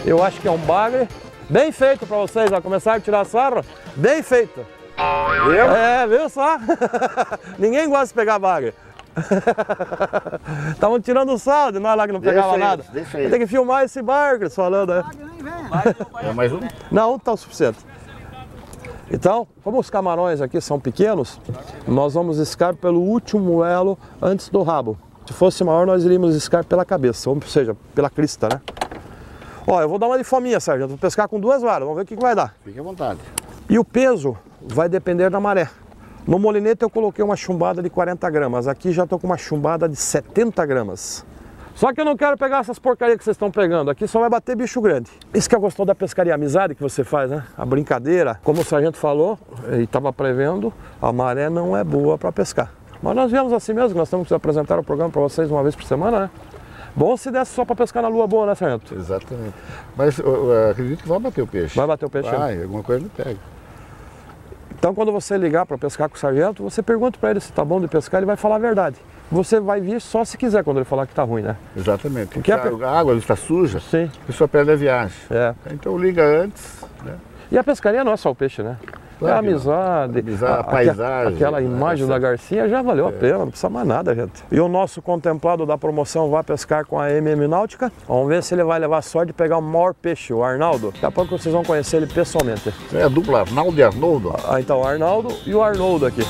Eu acho que é um bagre bem feito para vocês, ó. Começaram a tirar sarro, bem feito. Viu? É, viu só? Ninguém gosta de pegar bagre. Estavam tirando sal de nós lá que não pegava nada. Tem que filmar esse barco, eles falando, né? É mais um? Não, tá o suficiente. Então, como os camarões aqui são pequenos, nós vamos iscar pelo último elo antes do rabo. Se fosse maior, nós iríamos iscar pela cabeça, ou seja, pela crista, né? Ó, eu vou dar uma de fominha, sargento. Vou pescar com 2 varas, vamos ver o que vai dar. Fique à vontade. E o peso vai depender da maré. No molinete eu coloquei uma chumbada de 40 gramas, aqui já estou com uma chumbada de 70 gramas. Só que eu não quero pegar essas porcarias que vocês estão pegando, aqui só vai bater bicho grande. Isso que eu gostou da pescaria, a amizade que você faz, né? A brincadeira, como o sargento falou, e estava prevendo, a maré não é boa para pescar. Mas nós viemos assim mesmo, nós temos que apresentar o programa para vocês uma vez por semana, né? Bom se desse só para pescar na lua boa, né, sargento? Exatamente. Mas eu acredito que vai bater o peixe. Vai bater o peixe? Vai, alguma coisa ele pega. Então quando você ligar para pescar com o sargento, você pergunta para ele se tá bom de pescar, ele vai falar a verdade. Você vai vir só se quiser quando ele falar que tá ruim, né? Exatamente. Porque a água está suja, sim, a pessoa perde a viagem. É. Então liga antes, né? E a pescaria não é só o peixe, né? Claro, é a amizade, a paisagem. Aquela imagem da Garcinha já valeu a pena, não precisa mais nada, gente. E o nosso contemplado da promoção vai pescar com a MM Náutica. Vamos ver se ele vai levar sorte de pegar o maior peixe, o Arnaldo. Daqui a pouco vocês vão conhecer ele pessoalmente. É a dupla Arnaldo e Arnoldo. Ah, então o Arnaldo e o Arnoldo aqui.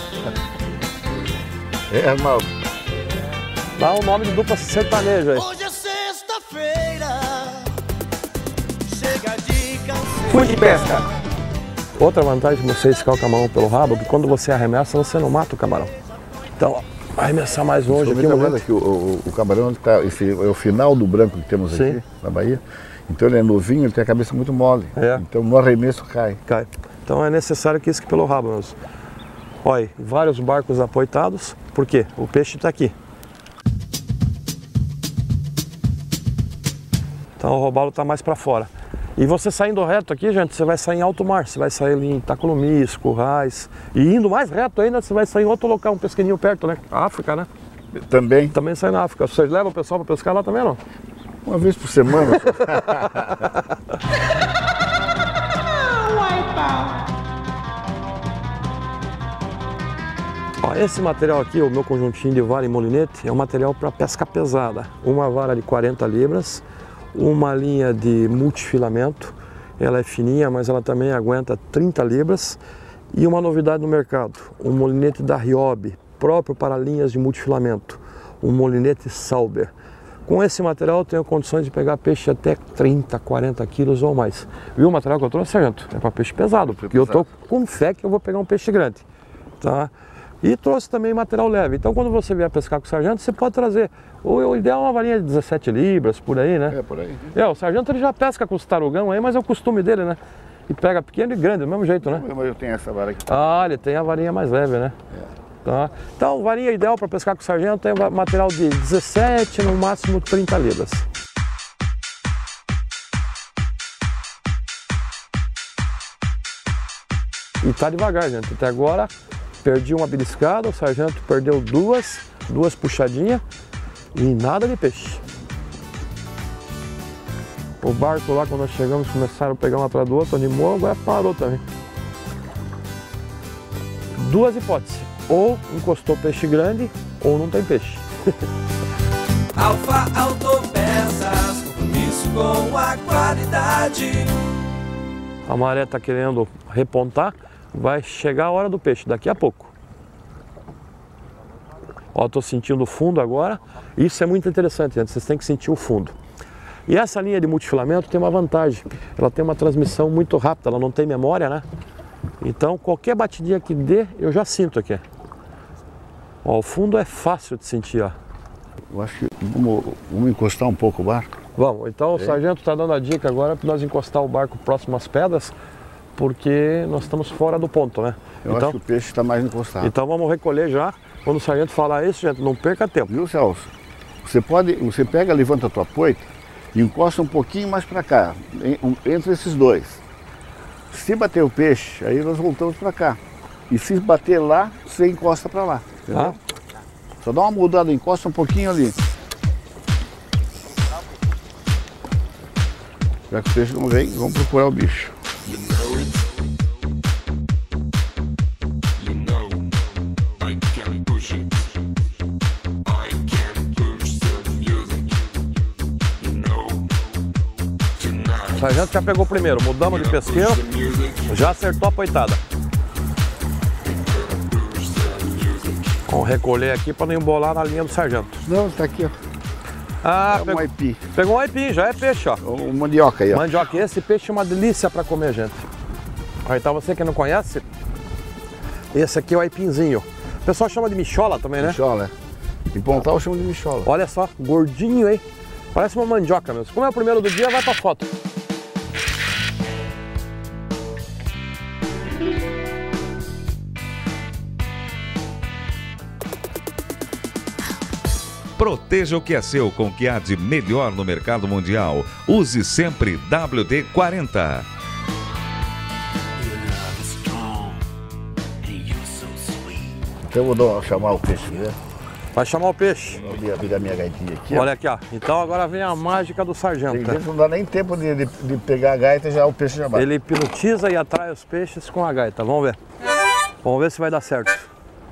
É, Arnaldo. Dá um nome de dupla sertaneja aí. Hoje é sexta-feira, chega de canseira. Fui de pesca. Outra vantagem de você iscar o camarão pelo rabo é que quando você arremessa, você não mata o camarão. Então, ó, arremessar mais longe aqui. Que o camarão ele tá, é o final do branco que temos sim, aqui na Bahia. Então ele é novinho, ele tem a cabeça muito mole. É. Então no arremesso cai. Cai. Então é necessário que isque pelo rabo mesmo. Olha, vários barcos apoitados. Por quê? O peixe está aqui. Então o robalo está mais para fora. E você saindo reto aqui, gente, você vai sair em alto mar. Você vai sair ali em Itacolomis, Currais. E indo mais reto ainda, você vai sair em outro local, um pesqueirinho perto, né? A África, né? Também. Também sai na África. Vocês levam o pessoal para pescar lá também, não? Uma vez por semana. Ó, esse material aqui, o meu conjuntinho de vara e molinete, é um material para pesca pesada. Uma vara de 40 libras, uma linha de multifilamento, ela é fininha, mas ela também aguenta 30 libras. E uma novidade no mercado, um molinete da Ryobi, próprio para linhas de multifilamento, um molinete Sauber. Com esse material eu tenho condições de pegar peixe até 30, 40 quilos ou mais. Viu o material que eu trouxe, sargento? É para peixe pesado, porque eu tô com fé que eu vou pegar um peixe grande, tá? E trouxe também material leve. Então quando você vier pescar com o sargento, você pode trazer. O ideal é uma varinha de 17 libras, por aí, né? É, por aí. O sargento ele já pesca com os tarugão aí, mas é o costume dele, né? E pega pequeno e grande, do mesmo jeito, né? Mas eu tenho essa vara aqui. Ah, ele tem a varinha mais leve, né? É. Tá. Então, varinha ideal para pescar com o sargento tem material de 17, no máximo 30 libras. E tá devagar, gente. Até agora, perdi uma beliscada, o sargento perdeu duas puxadinhas e nada de peixe. O barco lá, quando nós chegamos, começaram a pegar um atrás do outro, animou, agora parou também. Duas hipóteses, ou encostou peixe grande, ou não tem peixe. Alfa Autopeças, compromisso com a qualidade. A maré está querendo repontar, vai chegar a hora do peixe, daqui a pouco. Ó, estou sentindo o fundo agora, isso é muito interessante, gente, vocês têm que sentir o fundo. E essa linha de multifilamento tem uma vantagem, ela tem uma transmissão muito rápida, ela não tem memória, né? Então qualquer batidinha que dê, eu já sinto aqui. Ó, o fundo é fácil de sentir, ó. Eu acho que vamos encostar um pouco o barco. Vamos, então o sargento está dando a dica agora para nós encostar o barco próximo às pedras, porque nós estamos fora do ponto, né? Eu acho que o peixe está mais encostado. Então vamos recolher já. Quando o sargento falar isso, gente, não perca tempo. Viu, Celso? Você pega, levanta a tua poita e encosta um pouquinho mais para cá, entre esses dois. Se bater o peixe, aí nós voltamos para cá. E se bater lá, você encosta para lá. Entendeu? Só dá uma mudada, encosta um pouquinho ali. Já que o peixe não vem, vamos procurar o bicho. O sargento já pegou o primeiro, mudamos de pesqueiro, já acertou a poitada. Vamos recolher aqui para não embolar na linha do sargento. Não, tá aqui, ó. Ah, é um aipim. Pegou um aipim, já é peixe, ó. O mandioca aí, ó. Mandioca, esse peixe é uma delícia para comer, gente. Aí, então você que não conhece, esse aqui é o aipinzinho. O pessoal chama de michola também, né? Michola, é. Em Pontal chama de michola. Olha só, gordinho, hein? Parece uma mandioca mesmo. Como é o primeiro do dia, vai pra foto. Proteja o que é seu com o que há de melhor no mercado mundial. Use sempre WD-40. Então eu vou chamar o peixe, né? Vai chamar o peixe. Vou abrir a minha gaitinha aqui. Olha aqui, ó. Então agora vem a mágica do sargento. Tem vezes não dá nem tempo de pegar a gaita, já o peixe já bate. Ele hipnotiza e atrai os peixes com a gaita. Vamos ver. Vamos ver se vai dar certo.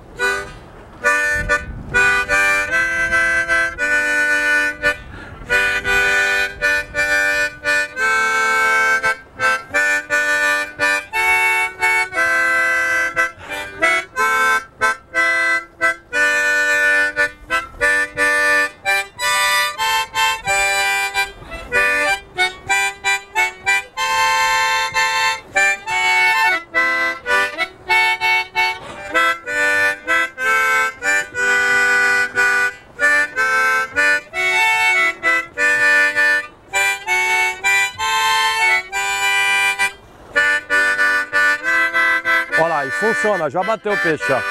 Olha lá, e funciona, já bateu o peixe, ó.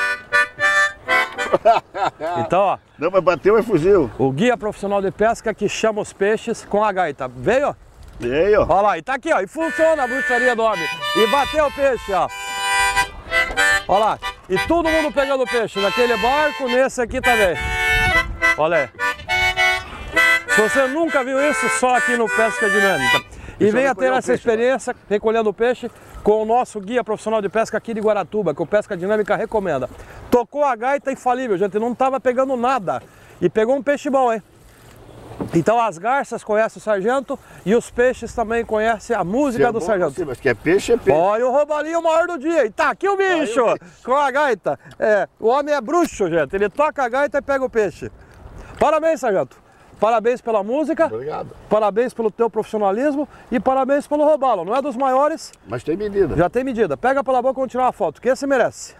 Então, ó. Não, mas bateu e fugiu. O guia profissional de pesca que chama os peixes com a gaita. Veio? Veio. Olha lá, e tá aqui, ó. E funciona a bruxaria do homem. E bateu o peixe, ó. Olha lá. E todo mundo pegando peixe. Naquele barco, nesse aqui também. Olha aí. Se você nunca viu isso, só aqui no Pesca Dinâmica. E venha ter essa experiência recolhendo peixe com o nosso guia profissional de pesca aqui de Guaratuba, que o Pesca Dinâmica recomenda. Tocou a gaita infalível, gente, não estava pegando nada. E pegou um peixe bom, hein? Então as garças conhecem o sargento e os peixes também conhecem a música do sargento. Sim, mas que é peixe, é peixe. Olha o robalinho maior do dia. E tá aqui o bicho, com a gaita. É, o homem é bruxo, gente. Ele toca a gaita e pega o peixe. Parabéns, sargento. Parabéns pela música. Obrigado. Parabéns pelo teu profissionalismo e parabéns pelo robalo. Não é dos maiores. Mas tem medida. Já tem medida. Pega pela boca e vamos tirar uma foto, que esse merece.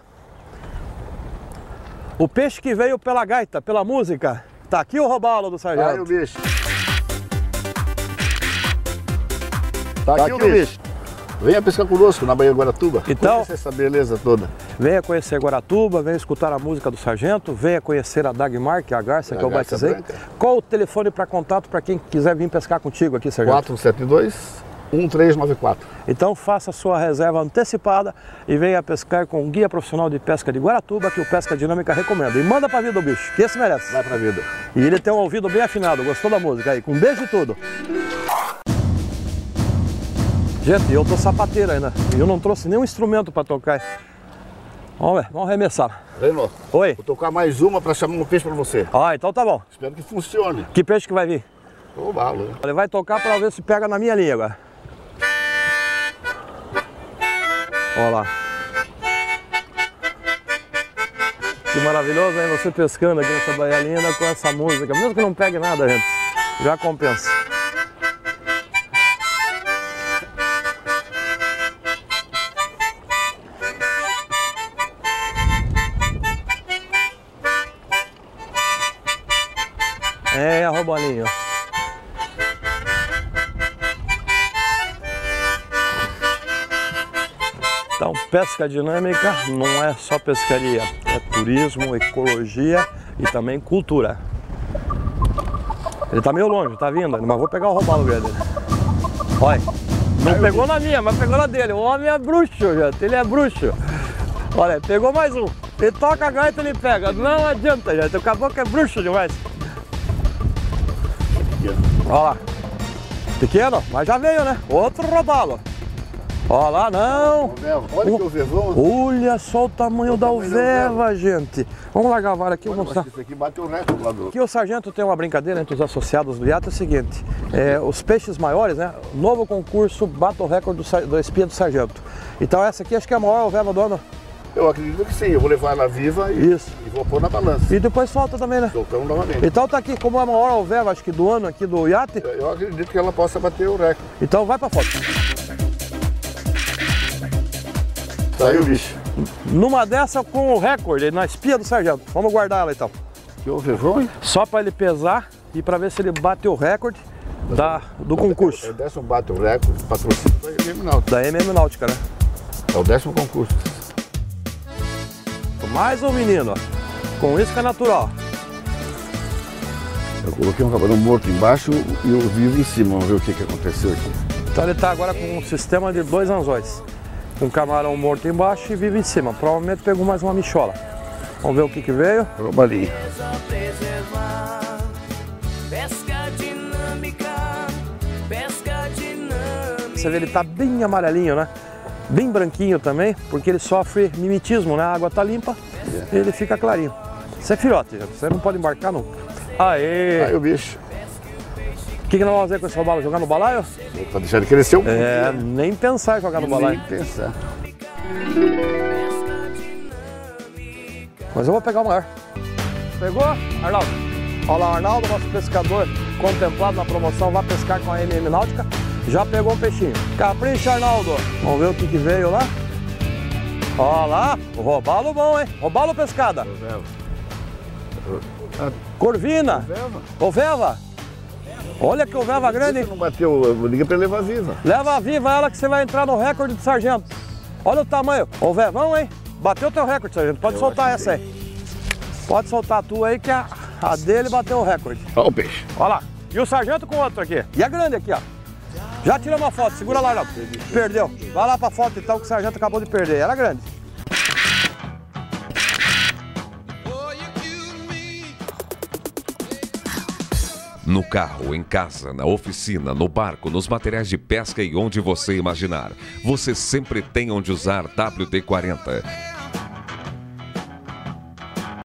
O peixe que veio pela gaita, pela música. Tá aqui o robalo do sargento. Tá aí o bicho. Tá aqui o bicho. Venha pescar conosco na Baía de Guaratuba. Então, conhecer essa beleza toda. Venha conhecer Guaratuba, venha escutar a música do sargento, venha conhecer a Dagmar, que é a garça que eu batizei. Branca. Qual o telefone para contato para quem quiser vir pescar contigo aqui, sargento? 472-1394. Então faça a sua reserva antecipada e venha pescar com o guia profissional de pesca de Guaratuba, que o Pesca Dinâmica recomenda. E manda pra vida o bicho, que esse merece. Vai pra vida. E ele tem um ouvido bem afinado, gostou da música aí, com beijo e tudo. Gente, eu tô sapateiro ainda, e eu não trouxe nenhum instrumento para tocar. Vamos ver, vamos arremessar. Reino, oi? Vou tocar mais uma para chamar um peixe para você. Ah, então tá bom. Espero que funcione. Que peixe que vai vir? O balo. Ele vai tocar para ver se pega na minha linha agora. Olha lá. Que maravilhoso, hein? Você pescando aqui nessa baía linda com essa música. Mesmo que não pegue nada, gente, já compensa. É, robalinho. Então, pesca dinâmica não é só pescaria, é turismo, ecologia e também cultura. Ele tá meio longe, tá vindo, mas vou pegar o robalo dele. Olha, não pegou na minha, mas pegou na dele. O homem é bruxo, gente, ele é bruxo. Olha, pegou mais um. Ele toca a gaita, ele pega. Não adianta, gente, o caboclo é bruxo demais. Olha lá. Pequeno, mas já veio, né? Outro robalo. Ó lá, não. Olha que alvevão. Olha só o tamanho da alveva, gente. Vamos largar a vara aqui e mostrar. Isso aqui bateu o recorde lá do... Aqui o sargento tem uma brincadeira entre os associados do iate, é o seguinte, os peixes maiores, né, novo concurso bate o recorde da espia do sargento. Então essa aqui acho que é a maior alveva do ano. Eu acredito que sim, eu vou levar ela viva e vou pôr na balança. E depois solta também, né? Soltamos novamente. Então tá aqui, como é a maior alveva, acho que do ano aqui do iate. Eu acredito que ela possa bater o recorde. Então vai pra foto. Saiu o bicho. Numa dessa com o recorde, na espia do sargento. Vamos guardar ela então. Que alvevão, hein? Só para ele pesar e para ver se ele bate o recorde do concurso. É o 10º bate o recorde, patrocínio da MM Náutica. Da MM Náutica, né? É o 10º concurso. Mais um menino, ó. Com isca natural. Eu coloquei um camarão morto embaixo e o vivo em cima. Vamos ver o que aconteceu aqui. Então ele está agora com um sistema de 2 anzóis. Com camarão morto embaixo e vivo em cima. Provavelmente pegou mais uma michola. Vamos ver o que veio. Robalinho. Você vê, ele tá bem amarelinho, né? Bem branquinho também, porque ele sofre mimetismo, né? A água tá limpa e ele fica clarinho. Isso é filhote, gente. Você não pode embarcar nunca. Aê! Aí o bicho. O que nós vamos fazer com esse robalo? Jogar no balaio? Pra deixar ele crescer um pouquinho. Nem pensar em jogar no balaio. Nem pensar. Mas eu vou pegar o maior. Pegou, Arnaldo? Olha lá, o Arnaldo, nosso pescador contemplado na promoção, vai pescar com a MM Náutica. Já pegou um peixinho. Capricha, Arnaldo. Vamos ver o que veio lá. Olha lá, o robalo bom, hein? Robalo pescada. Corvina. Oveva. Olha que oveva grande. Não bateu, liga pra levar viva. Leva viva ela que você vai entrar no recorde do sargento. Olha o tamanho. Ovevão, hein? Bateu o teu recorde, sargento. Pode soltar essa aí. Pode soltar a tua aí que a dele bateu o recorde. Olha o peixe. Olha lá. E o sargento com outro aqui. E a grande aqui, ó. Já tiramos uma foto. Segura lá, Arnaldo. Perdeu. Vai lá pra foto então que o sargento acabou de perder. Era grande. No carro, em casa, na oficina, no barco, nos materiais de pesca e onde você imaginar. Você sempre tem onde usar WD-40.